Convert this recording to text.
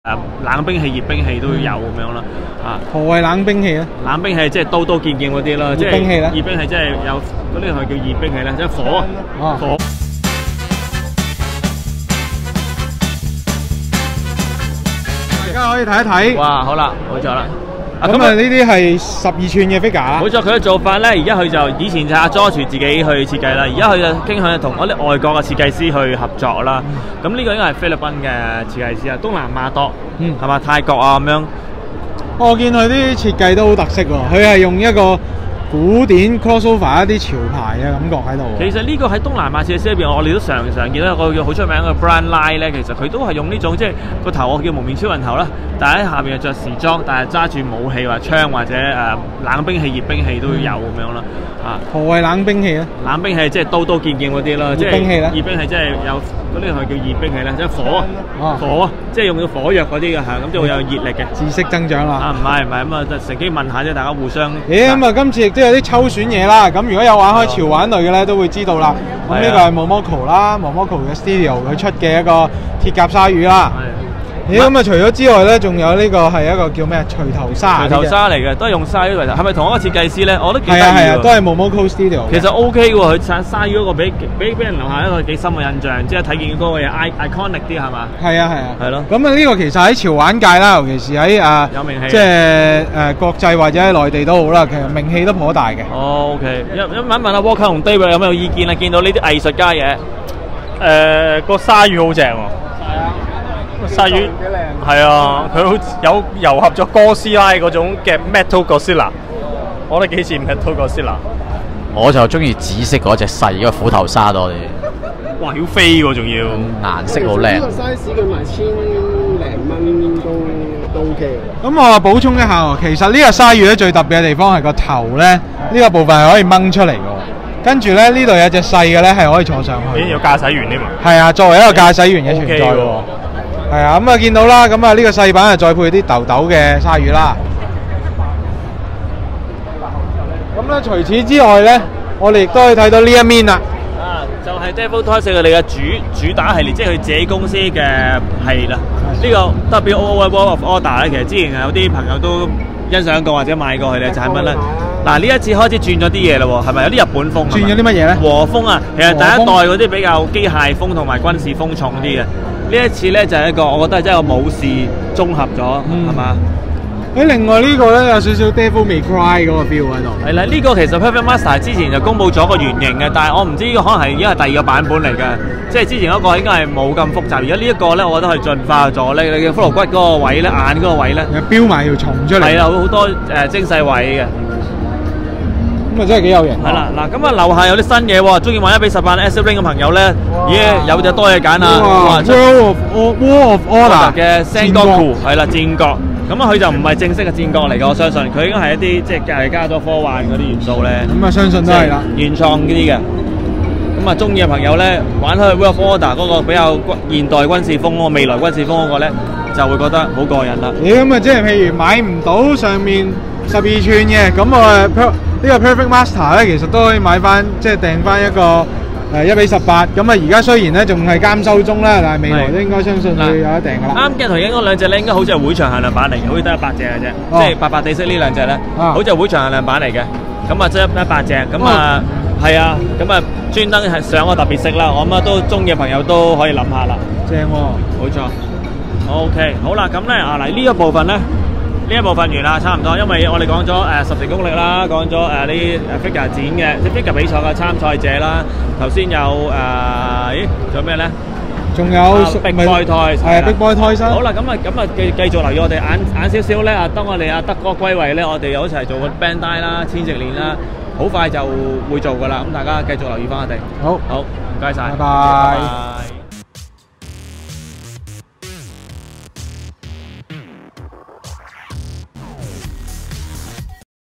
冷兵器、熱兵器都有咁樣啦。 何謂冷兵器咧？ 冷兵器即係刀刀劍劍嗰啲啦。 熱兵器咧？ 熱兵器即係有嗰啲係叫熱兵器咧，即係火。火。 大家可以睇一睇。 哇，好啦，冇錯啦。 咁啊，呢啲係12寸嘅 figure 啦。 冇錯，佢嘅做法咧，而家佢就以前就阿 George 自己去設計啦，而家佢就傾向同嗰啲外國嘅設計師去合作啦。咁呢個應該係菲律賓嘅設計師啊，東南亞多，係嘛？泰國啊咁樣。 我見佢啲設計都好特色喎，佢係用一個古典 crossover 一啲潮牌嘅感覺喺度。 其實呢個喺東南亞設計師入邊，我哋都常見到一個叫好出名嘅 Brian Lai 咧，其實佢都係用呢種即係個頭我叫蒙面超人頭啦，但係喺下邊係着時裝，但係揸住武器或槍或者冷兵器、熱兵器都有咁樣啦。 何謂冷兵器咧？ 冷兵器即係刀刀劍劍嗰啲啦，即係熱兵器咧？ 熱兵器即係有嗰啲係叫熱兵器咧，即係火，即係用到火藥嗰啲嘅嚇，咁就會有熱力嘅。 知識增長啦！ 唔係咁啊，就乘機問下啫，大家互相。 咁啊，今次亦都有啲抽選嘢啦。咁如果有玩開潮玩類嘅咧，都會知道啦。咁呢個係 Momoko 啦 ，Momoko 嘅 Studio 佢出嘅一個鐵甲鯊魚啦。咁啊，除咗之外咧，仲有呢個係一個叫咩？錘頭鯊。 錘頭鯊嚟嘅，都係用鯊魚為頭。係咪同一個設計師咧？我都幾得意喎。 都係 Momoko Studio。 其實 OK 喎，佢鯊魚嗰個俾人留下一個幾深嘅印象，即係睇見嗰個嘢 iconic 啲係嘛？係咯。 咁啊，呢個其實喺潮玩界啦，尤其是喺有名氣， 即係國際或者喺內地都好啦，其實名氣都頗大嘅。 OK，問下 Walker 同 David 有咩意見啊？見到呢啲藝術家嘢， 個鯊魚好正喎。鯊魚係啊，佢好有糅合咗哥斯拉嗰種嘅 Metal Godzilla，我覺得幾似 Metal Godzilla。 我就中意紫色嗰隻細嘅虎頭鯊多啲。 哇，要飛喎，仲要顏色好靚。 呢個 size 佢賣1000零蚊都 OK 嘅。 咁我補充一下喎，其實呢個鯊魚咧最特別嘅地方係個頭咧，呢個部分係可以掹出嚟嘅。跟住咧呢度有隻細嘅咧係可以坐上去。 有駕駛員添嘛？ 係啊，作為一個駕駛員嘅存在喎。係啊，咁啊見到啦，咁啊呢個細版啊再配啲豆豆嘅鯊魚啦。咁咧除此之外咧，我哋亦都可以睇到呢一面啦。 就係 Devil Toys 佢哋嘅主打系列，即係佢自己公司嘅系列啦。呢個 WOO World of Order 咧，其實之前有啲朋友都欣賞過或者買過佢哋產品咧。嗱，呢一次開始轉咗啲嘢啦喎，係咪有啲日本風？ 轉咗啲乜嘢咧？ 和風啊，其實第一代嗰啲比較機械風同埋軍事風重啲嘅。呢一次咧就係一個，我覺得係真係個武士綜合咗，係嘛？ 另外呢個咧有少少 Devil May Cry 嗰個 feel 喺度。 係啦，呢個其實 Perfect Master 之前就公佈咗個原型嘅，但係我唔知可能係已經係第二個版本嚟嘅，即係之前嗰個應該係冇咁複雜。而家呢一個咧，我覺得係進化咗咧，你嘅骷髏骨嗰個位咧，眼嗰個位咧， 標埋條蟲出嚟。係啦，好多精細位嘅。 咁啊真係幾有型。 係啦，嗱咁啊樓下有啲新嘢喎，中意玩1:18 Acid Ring 嘅朋友咧，有隻多嘢揀啊 ！World of Order 嘅 Sengoku 係啦，戰國。咁啊，佢就唔係正式嘅戰國嚟嘅，我相信佢應該係一啲即係加咗科幻嗰啲元素咧。 咁啊，相信都係啦， 原創啲嘅。咁啊，中意嘅朋友咧，玩開 World of Order 嗰個比較現代軍事風嗰個未來軍事風嗰個咧，就會覺得好過癮啦。 咁啊，即係譬如買唔到上面12寸嘅，咁我呢個 Perfect Master 咧，其實都可以買翻，即係訂翻一個1:18。咁啊，而家雖然咧仲係監修中啦，但係未來都應該相信會有得訂噶啦。 啱嘅，同應該兩隻咧，應該好似係會場限量版嚟嘅，好似得100隻嘅啫，即係白白地色呢兩隻咧，好似係會場限量版嚟嘅。咁啊，即係100隻，咁啊係啊，咁啊專登係上個特別色啦，我諗啊都中意嘅朋友都可以諗下啦。 正喎， 冇錯。OK， 好啦，咁咧啊嚟呢一部分咧。呢一部分完啦，差唔多，因為我哋講咗10成功力啦，講咗呢figure 展嘅，即 figure 比賽嘅參賽者啦。頭先有仲有咩咧？ 仲有 Big Boy Toys 係 Big Boy Toys。好啦，咁啊繼續留意我哋晏少少咧。當我哋德哥歸位咧，我哋又一齊做個 bandai 啦、千直鏈啦，好快就會做噶啦。咁大家繼續留意翻我哋。 好， 唔該晒， 拜拜。